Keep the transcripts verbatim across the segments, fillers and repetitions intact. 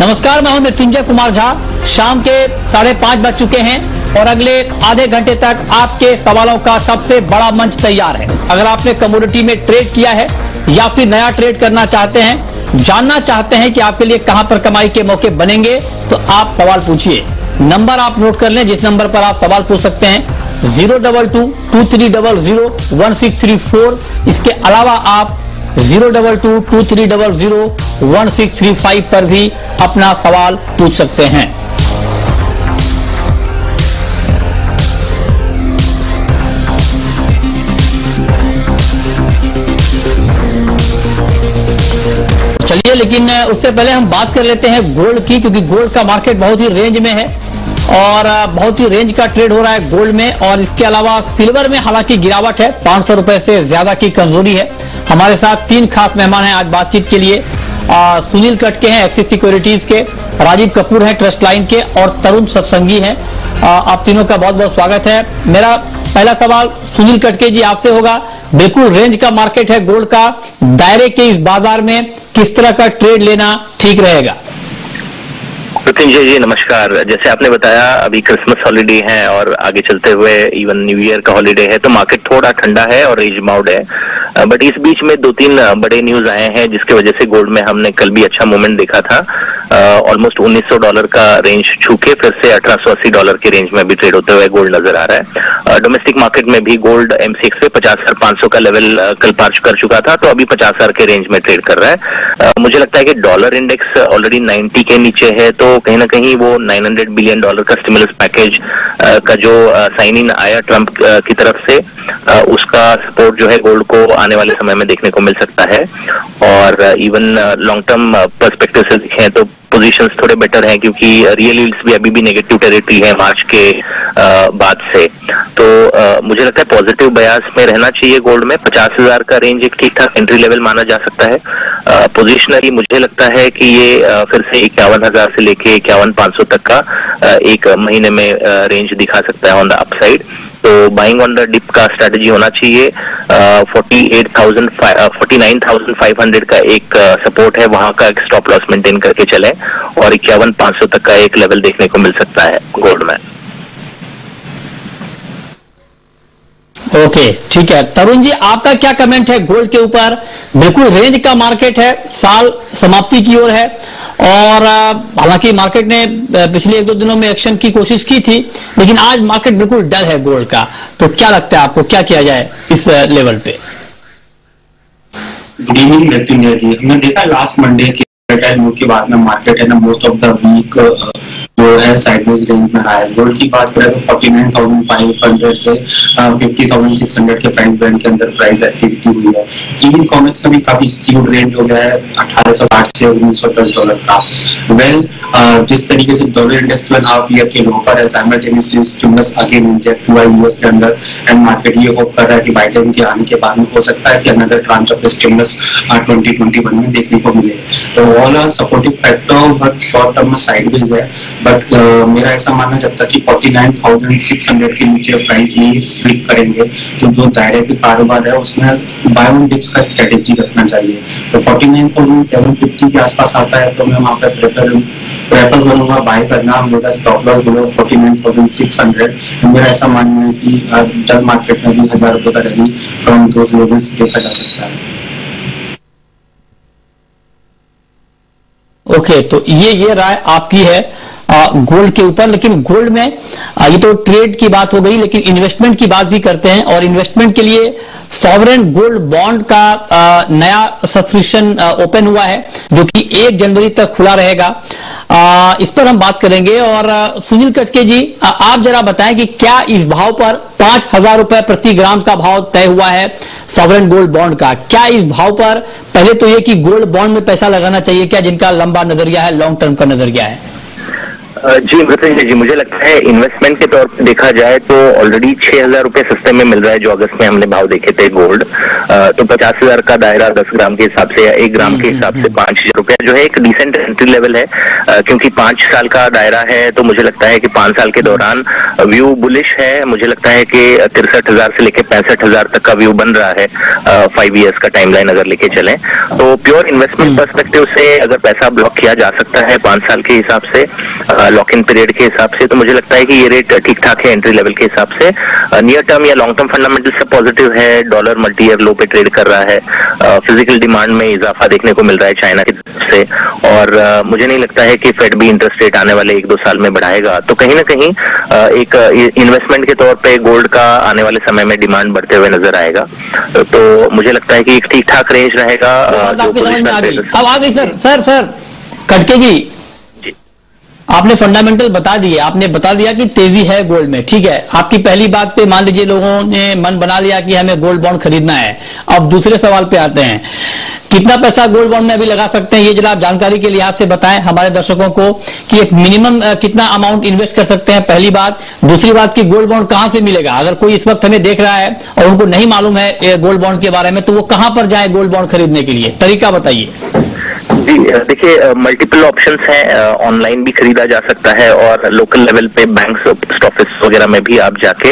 नमस्कार, मैं हूं मृत्युंजय कुमार झा। शाम के साढ़े पांच बज चुके हैं और अगले आधे घंटे तक आपके सवालों का सबसे बड़ा मंच तैयार है। अगर आपने कमोडिटी में ट्रेड किया है या फिर नया ट्रेड करना चाहते हैं, जानना चाहते हैं कि आपके लिए कहां पर कमाई के मौके बनेंगे, तो आप सवाल पूछिए। नंबर आप नोट कर लें जिस नंबर पर आप सवाल पूछ सकते हैं, zero double two two three double zero one six three four. इसके अलावा आप zero double two two three double zero one six three five पर भी अपना सवाल पूछ सकते हैं। चलिए, लेकिन उससे पहले हम बात कर लेते हैं गोल्ड की, क्योंकि गोल्ड का मार्केट बहुत ही रेंज में है और बहुत ही रेंज का ट्रेड हो रहा है गोल्ड में। और इसके अलावा सिल्वर में हालांकि गिरावट है, पांच सौ रुपए से ज्यादा की कमजोरी है। हमारे साथ तीन खास मेहमान हैं आज बातचीत के लिए। आ, सुनील कटके हैं एक्सिस सिक्योरिटीज के, राजीव कपूर हैं ट्रस्ट लाइन के और तरुण सत्संगी हैं। आप तीनों का बहुत बहुत स्वागत है। मेरा पहला सवाल सुनील कटके जी आपसे होगा। बिल्कुल रेंज का मार्केट है गोल्ड का, दायरे के इस बाजार में किस तरह का ट्रेड लेना ठीक रहेगा? मृत्युंजय जी नमस्कार। जैसे आपने बताया, अभी क्रिसमस हॉलिडे है और आगे चलते हुए इवन न्यू ईयर का हॉलिडे है, तो मार्केट थोड़ा ठंडा है और रेंज बाउंड है। बट इस बीच में दो तीन बड़े न्यूज आए हैं जिसकी वजह से गोल्ड में हमने कल भी अच्छा मूवमेंट देखा था। ऑलमोस्ट उन्नीस सौ डॉलर का रेंज छू के फिर से अठारह सौ अस्सी डॉलर के रेंज में भी ट्रेड होते हुए गोल्ड नजर आ रहा है। डोमेस्टिक मार्केट में भी गोल्ड एम सिक्स पे पचास हजार पांच सौ का लेवल कल पार कर चुका था, तो अभी पचास हजार के रेंज में ट्रेड कर रहा है। मुझे लगता है कि डॉलर इंडेक्स ऑलरेडी नाइन्टी के नीचे है, तो कहीं ना कहीं वो नौ सौ बिलियन डॉलर का स्टिमुलस पैकेज का जो साइन इन आया ट्रंप की तरफ से, उसका सपोर्ट जो है गोल्ड को आने वाले समय में देखने को मिल सकता है। और इवन लॉन्ग टर्म पर्सपेक्टिव से देखें तो पोजीशंस थोड़े बेटर हैं, क्योंकि रियल यील्ड्स भी अभी भी नेगेटिव टेरिटरी है मार्च के आ, बाद से। तो आ, मुझे लगता है पॉजिटिव बयास में रहना चाहिए गोल्ड में। पचास हजार का रेंज एक ठीक ठाक एंट्री लेवल माना जा सकता है। पोजिशनली मुझे लगता है कि ये आ, फिर से इक्यावन हजार से लेके इक्यावन पांच सौ तक का आ, एक महीने में आ, रेंज दिखा सकता है ऑन द अपसाइड। तो बाइंग ऑन द डिप का स्ट्रेटजी होना चाहिए। Forty eight thousand forty nine thousand five hundred का एक सपोर्ट है, वहां का एक स्टॉप लॉस मेंटेन करके चले और इक्यावन पांच सौ तक का एक लेवल देखने को मिल सकता है गोल्ड में। ओके, ठीक है। तरुण जी आपका क्या कमेंट है गोल्ड के ऊपर? बिल्कुल रेंज का मार्केट है, साल समाप्ति की ओर है और हालांकि मार्केट ने पिछले एक दो दिनों में एक्शन की कोशिश की थी, लेकिन आज मार्केट बिल्कुल डल है गोल्ड का। तो क्या लगता है आपको, क्या किया जाए इस लेवल पे? Good evening Mrityunjay ji. हमने देखा लास्ट मंडे के के बाद में मार्केट है ना मोस्ट ऑफ द वीक जो है साइडवेज रेंज में रहा है। गोल्ड की बात करें तो forty nine thousand five hundred से फिफ्टी थाउजेंड सिक्स हंड्रेड के प्राइस बैंड के अंदर प्राइस एक्टिविटी हुई है। इवन कॉमेक्स का भी काफी स्क्यूड रेंज हो गया है अठारह सौ साठ से उन्नीस सौ दस डॉलर का। वेल well, जिस तरीके से dollar index twelve half year के लो पर है, साइमल्टेनियसली स्टिमुलस अगेन इंजेक्ट हुआ यूएस के अंदर एंड मार्केट ये होप कर रहा है कि बाइडेन के आने के बाद में हो सकता है कि another tranche of stimulus twenty twenty one में देखने को मिले। तो all are supportive factor but short term में साइडवेज है। बट uh, मेरा ऐसा मानना जब तक कि forty nine thousand six hundred के नीचे प्राइस नहीं स्लिप करेंगे तो जो दायरे के कारोबार है उसमें बाय ऑन डिप्स का स्ट्रेटेजी रखना चाहिए। तो forty nine thousand seven fifty के आसपास आता है तो मैं वहां पर प्रेफर प्रेफर करूंगा बाय करना। मेरा stop loss below forty nine thousand six hundred. मेरा ऐसा मानना है कि डल मार्केट में भी हजार रुपए का रैली फ्रॉम दोज लेवल्स देखा जा सकता है। ओके okay, तो ये ये राय आपकी है गोल्ड के ऊपर। लेकिन गोल्ड में आ, ये तो ट्रेड की बात हो गई, लेकिन इन्वेस्टमेंट की बात भी करते हैं और इन्वेस्टमेंट के लिए सॉवरेन गोल्ड बॉन्ड का आ, नया सब्सक्रिप्शन ओपन हुआ है जो कि एक जनवरी तक खुला रहेगा। आ, इस पर हम बात करेंगे। और आ, सुनील कटके जी आ, आप जरा बताएं कि क्या इस भाव पर पांच हजार रुपए प्रति ग्राम का भाव तय हुआ है सॉवरेन गोल्ड बॉन्ड का? क्या इस भाव पर पहले तो ये कि गोल्ड बॉन्ड में पैसा लगाना चाहिए क्या जिनका लंबा नजरिया है, लॉन्ग टर्म का नजरिया है? जी मृत्युंजय जी, मुझे लगता है इन्वेस्टमेंट के तौर पर देखा जाए तो ऑलरेडी छह हजार रुपए सस्ते में मिल रहा है, जो अगस्त में हमने भाव देखे थे गोल्ड। तो पचास हजार का दायरा दस ग्राम के हिसाब से या एक ग्राम के हिसाब से पांच हजार रुपया जो है एक डिसेंट एंट्री लेवल है, क्योंकि पांच साल का दायरा है। तो मुझे लगता है कि पांच साल के दौरान व्यू बुलिश है। मुझे लगता है कि तिरसठ हजार से लेकर पैंसठ हजार तक का व्यू बन रहा है फाइव ईयर्स का टाइमलाइन अगर लेके चले तो। प्योर इन्वेस्टमेंट पर्सपेक्टिव से अगर पैसा ब्लॉक किया जा सकता है पांच साल के हिसाब से, लॉक इन पीरियड के हिसाब से, तो मुझे लगता है कि ये रेट ठीक ठाक है एंट्री लेवल के हिसाब से। नियर टर्म या लॉन्ग टर्म फंडामेंटल से पॉजिटिव है। डॉलर मल्टी ईयर लो पे ट्रेड कर रहा है। फिजिकल डिमांड में इजाफा देखने को मिल रहा है चाइना की तरफ से, और uh, मुझे नहीं लगता है कि फेड भी इंटरेस्ट रेट आने वाले एक दो साल में बढ़ाएगा। तो कहीं ना कहीं uh, एक इन्वेस्टमेंट के तौर पे गोल्ड का आने वाले समय में डिमांड बढ़ते हुए नजर आएगा। तो मुझे लगता है कि एक ठीक ठाक रेंज रहेगा। अब आ गई sir sir sir Khadke ji, आपने फंडामेंटल बता दिए, आपने बता दिया कि तेजी है गोल्ड में, ठीक है। आपकी पहली बात पे मान लीजिए लोगों ने मन बना लिया कि हमें गोल्ड बॉन्ड खरीदना है। अब दूसरे सवाल पे आते हैं, कितना पैसा गोल्ड बॉन्ड में अभी लगा सकते हैं, ये जरा आप जानकारी के लिहाज से बताएं हमारे दर्शकों को कि एक मिनिमम कितना अमाउंट इन्वेस्ट कर सकते हैं, पहली बात। दूसरी बात कि गोल्ड बॉन्ड कहां से मिलेगा, अगर कोई इस वक्त हमें देख रहा है और उनको नहीं मालूम है गोल्ड बॉन्ड के बारे में, तो वो कहां पर जाए गोल्ड बॉन्ड खरीदने के लिए, तरीका बताइए। जी देखिए, मल्टीपल ऑप्शंस हैं। ऑनलाइन भी खरीदा जा सकता है और लोकल लेवल पे बैंक पोस्ट ऑफिस वगैरह में भी आप जाके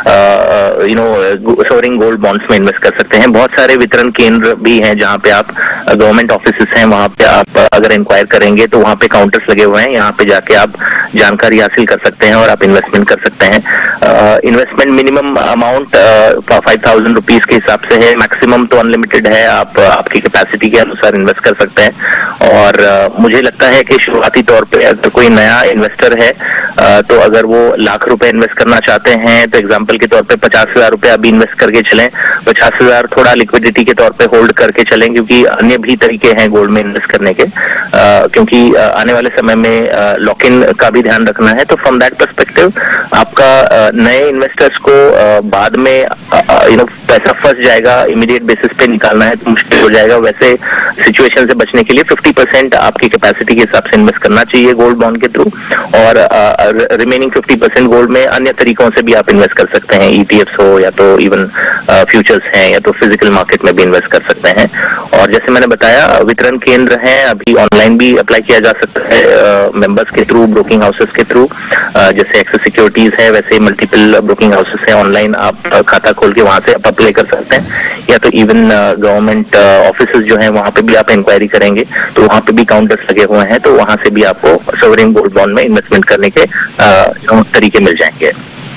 you know sovereign gold bonds में इन्वेस्ट कर सकते हैं। बहुत सारे वितरण केंद्र भी हैं जहां पे आप, गवर्नमेंट ऑफिस हैं वहां पे आप अगर इंक्वायर करेंगे तो वहां पे काउंटर्स लगे हुए हैं, यहाँ पे जाके आप जानकारी हासिल कर सकते हैं और आप इन्वेस्टमेंट कर सकते हैं। Investment minimum amount five thousand rupees के हिसाब से है, मैक्सिमम तो अनलिमिटेड है, आप आपकी कैपेसिटी के अनुसार इन्वेस्ट कर सकते हैं। और uh, मुझे लगता है कि शुरुआती तौर पे अगर कोई नया इन्वेस्टर है uh, तो अगर वो लाख रुपए इन्वेस्ट करना चाहते हैं तो एग्जांपल के तौर पे पचास हजार रुपए अभी इन्वेस्ट करके चलें, पचास हजार थोड़ा लिक्विडिटी के तौर पे होल्ड करके चलें, क्योंकि अन्य भी तरीके हैं गोल्ड में इन्वेस्ट करने के, uh, क्योंकि uh, आने वाले समय में लॉक uh, इन का भी ध्यान रखना है। तो फ्रॉम दैट पर्सपेक्टिव आपका uh, नए इन्वेस्टर्स को uh, बाद में यू नो पैसा फंस जाएगा, इमीडिएट बेसिस पे निकालना है तो मुश्किल हो जाएगा। वैसे सिचुएशन से बचने के लिए फिफ्टी परसेंट आपकी कैपेसिटी के हिसाब से इन्वेस्ट करना चाहिए गोल्ड बॉन्ड के थ्रू, और रिमेनिंग फिफ्टी परसेंट गोल्ड में अन्य तरीकों से भी आप इन्वेस्ट कर सकते हैं, ईटीएफ्स हो या तो इवन फ्यूचर्स हैं या तो फिजिकल मार्केट में भी इन्वेस्ट कर सकते हैं। और जैसे मैंने बताया वितरण केंद्र हैं, अभी ऑनलाइन भी अप्लाई किया जा सकता है मेंबर्स के थ्रू, ब्रोकिंग हाउसेस के थ्रू, जैसे एक्सेस सिक्योरिटीज है वैसे मल्टीपल ब्रोकिंग हाउसेस है, ऑनलाइन आप खाता खोल के वहां से आप अप्लाई कर सकते हैं, या तो इवन गवर्नमेंट ऑफिस जो है वहां पे भी आप इंक्वायरी करेंगे तो वहां पे भी काउंटर्स लगे हुए हैं, तो वहां से भी आपको सोवरिन गोल्ड बॉन्ड में इन्वेस्टमेंट करने के आ, तरीके मिल जाएंगे।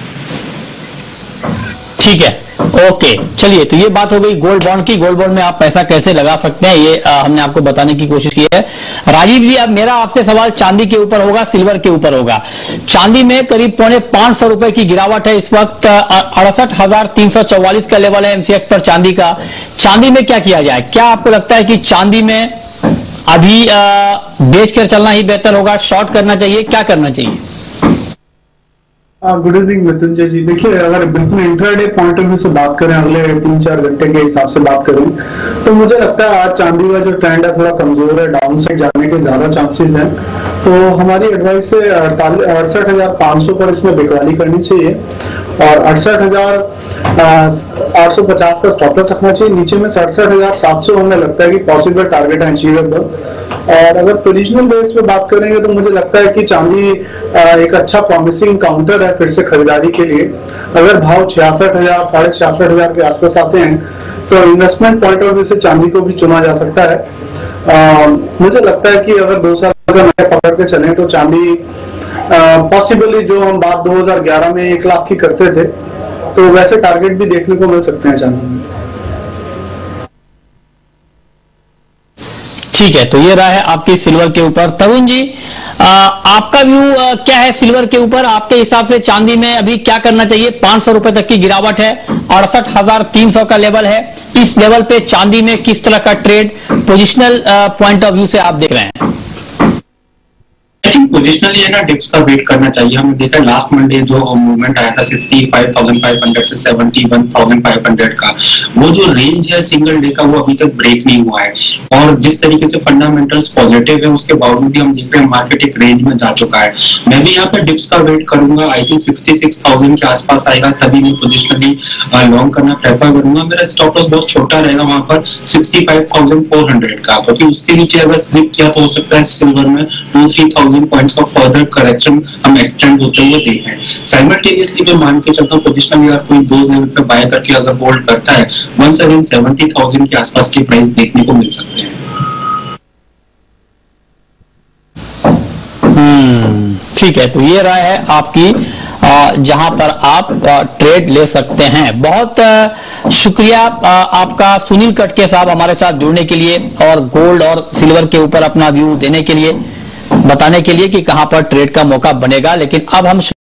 ठीक है, ओके, चलिए, तो ये बात हो गई गोल्ड बॉन्ड की। गोल्ड बॉन्ड में आप पैसा कैसे लगा सकते हैं ये आ, हमने आपको बताने की कोशिश की है। राजीव जी, अब मेरा आपसे सवाल चांदी के ऊपर होगा, सिल्वर के ऊपर होगा। चांदी में करीब पौने पांच सौ रुपए की गिरावट है इस वक्त, अड़सठ हजार तीन सौ चौवालीस का लेवल है एमसीएक्स पर चांदी का। चांदी में क्या किया जाए, क्या आपको लगता है कि चांदी में अभी बेच कर चलना ही बेहतर होगा, शॉर्ट करना चाहिए, क्या करना चाहिए? Good evening Mrityunjay ji. देखिए, अगर बिल्कुल इंट्राडे पॉइंट ऑफ व्यू से बात करें, अगले तीन चार घंटे के हिसाब से बात करें, तो मुझे लगता है आज चांदी का जो ट्रेंड है थोड़ा कमजोर है, डाउन साइड जाने के ज्यादा चांसेस हैं। तो हमारी एडवाइस से अड़सठ हजार पांच सौ पर इसमें बिकवाली करनी चाहिए और अड़सठ हजार आठ सौ पचास का स्टॉप लॉस रखना चाहिए। नीचे में सड़सठ हजार सात सौ हमें लगता है कि पॉसिबल टारगेट है अचीवेबल। और अगर पोजिशनल बेस पे बात करेंगे तो मुझे लगता है कि चांदी एक अच्छा प्रॉमिसिंग काउंटर है फिर से खरीदारी के लिए। अगर भाव छियासठ हजार साढ़े छियासठ हजार के आसपास आते हैं तो इन्वेस्टमेंट पॉइंट ऑफ व्यू से चांदी को भी चुना जा सकता है। आ, मुझे लगता है कि अगर दो साल का नए पकड़ के चलें तो चांदी पॉसिबली जो हम बात दो हजार ग्यारह में एक लाख की करते थे तो वैसे टारगेट भी देखने को मिल सकते हैं चांदी में। ठीक है, तो ये रहा है आपकी सिल्वर के ऊपर। तरुण जी, आ, आपका व्यू आ, क्या है सिल्वर के ऊपर? आपके हिसाब से चांदी में अभी क्या करना चाहिए? पांच सौ रुपए तक की गिरावट है, अड़सठ हजार तीन सौ का लेवल है। इस लेवल पे चांदी में किस तरह का trade positional point of view से आप देख रहे हैं? आई थिंक पोजिशनली है ना डिप्स का वेट करना चाहिए। हमने देखा लास्ट मंडे जो मूवमेंट आया था sixty five thousand five hundred से seventy one thousand five hundred का, वो जो रेंज है सिंगल डे का वो अभी तक ब्रेक नहीं हुआ है। और जिस तरीके से फंडामेंटल्स पॉजिटिव है उसके बावजूद भी हम देख रहे हैं मार्केट एक रेंज में जा चुका है। मैं भी यहाँ पर डिप्स का वेट करूंगा। I think sixty six thousand के आसपास आएगा तभी मैं पोजिशनली लॉन्ग करना प्रेफर करूंगा। मेरा स्टॉप लॉस बहुत छोटा रहेगा वहां पर sixty five thousand four hundred का, क्योंकि उसके नीचे अगर स्लिप किया तो हो सकता है सिल्वर में टू थ्री थाउजेंड पॉइंट्स का फर्दर करेक्शन हम एक्सटेंड होते हुए देखें। साइमल्टेनियसली मैं मान के चलता हूँ पोजिशनली अगर कोई दो लेवल पे बाय करके अगर होल्ड करता है वंस अगेन सेवेंटी थाउजेंड के आसपास के प्राइस देखने को मिल सकते हैं। हम्म ठीक है, तो ये राय है आपकी जहां पर आप ट्रेड ले सकते हैं। बहुत शुक्रिया आपका सुनील कटके साहब हमारे साथ जुड़ने के लिए और गोल्ड और सिल्वर के ऊपर अपना व्यू देने के लिए, बताने के लिए कि कहां पर ट्रेड का मौका बनेगा। लेकिन अब हम